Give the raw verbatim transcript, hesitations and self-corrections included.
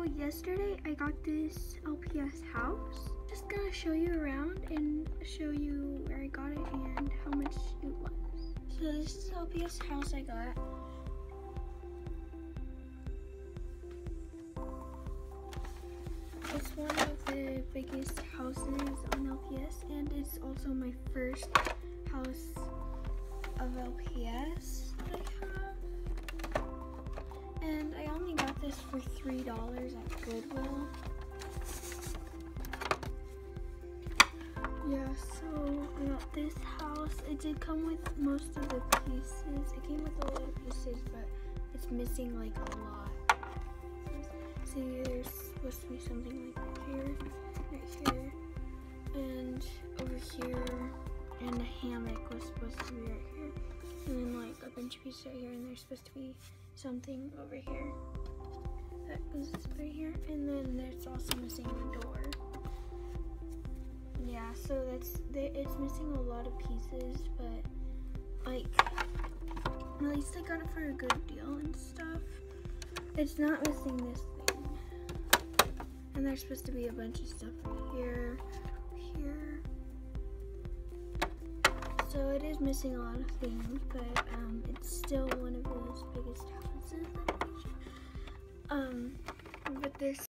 So yesterday I got this L P S house. Just gonna show you around and show you where I got it and how much it was. So this is the L P S house I got. It's one of the biggest houses on L P S, and it's also my first house of L P S that I have. And I only got this for three dollars at Goodwill. Yeah, so I got this house. It did come with most of the pieces. It came with a lot of pieces, but it's missing like a lot. See, there's supposed to be something like here, right here, and over here, and the hammock was supposed to be right here, and then like a bunch of pieces right here, and there's supposed to be something over here that goes right here, and then there's also missing a door. Yeah, so that's it's missing a lot of pieces, but like at least I got it for a good deal and stuff. It's not missing this thing, and there's supposed to be a bunch of stuff right here, here. So it is missing a lot of things, but um, it's still one of those biggest houses. Um, but this.